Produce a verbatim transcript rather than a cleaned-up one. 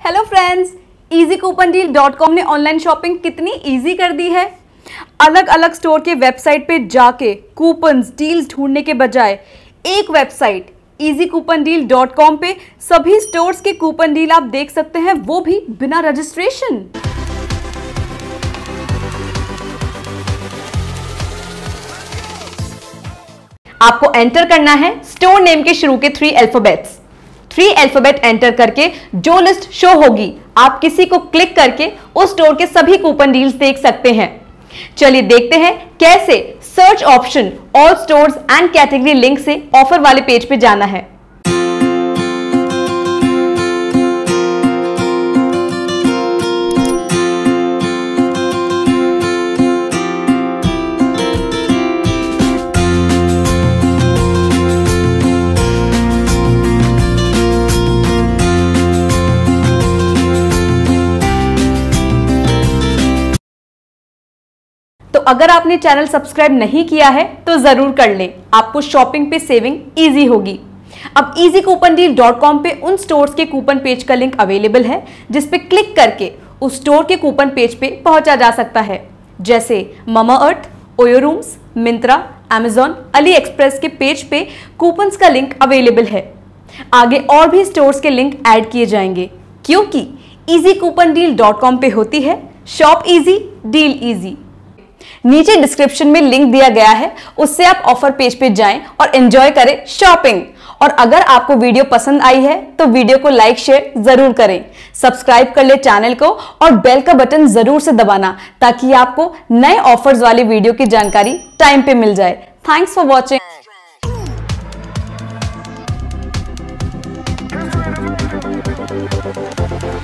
Hello friends, easy coupon deal dot com ने online shopping कितनी easy कर दी है। अलग अलग स्टोर के वेबसाइट पे जाके कूपन्स डील्स ढूंढने के बजाय एक website easy coupon deal dot com पे सभी स्टोर्स के कूपन डील आप देख सकते हैं, वो भी बिना रजिस्ट्रेशन। आपको एंटर करना है स्टोर नेम के शुरू के three alphabets. Three alphabet enter करके जो लिस्ट शो होगी, आप किसी को क्लिक करके उस स्टोर के सभी कूपन डील्स देख सकते हैं। चलिए देखते हैं कैसे search option all stores and category link से ऑफर वाले पेज पे जाना है। तो अगर आपने चैनल सब्सक्राइब नहीं किया है तो जरूर कर लें, आपको शॉपिंग पे सेविंग इजी होगी। अब easy coupon deal dot com पे उन स्टोर्स के कूपन पेज का लिंक अवेलेबल है जिस पे क्लिक करके उस स्टोर के कूपन पेज पे पहुंचा जा सकता है, जैसे Mamaearth, OYO rooms, Myntra, Amazon, AliExpress के पेज पे कूपन्स का लिंक अवेलेबल है। आगे और भी स्टोर्स के लिंक ऐड किए जाएंगे क्योंकि easy coupon deal dot com पे होती है शॉप इजी डील इजी। नीचे डिस्क्रिप्शन में लिंक दिया गया है, उससे आप ऑफर पेज पे जाएं और एंजॉय करें शॉपिंग। और अगर आपको वीडियो पसंद आई है तो वीडियो को लाइक शेयर जरूर करें, सब्सक्राइब कर ले चैनल को और बेल का बटन जरूर से दबाना ताकि आपको नए ऑफर्स वाली वीडियो की जानकारी टाइम पे मिल जाए। Thanks for watching. We'll be right back.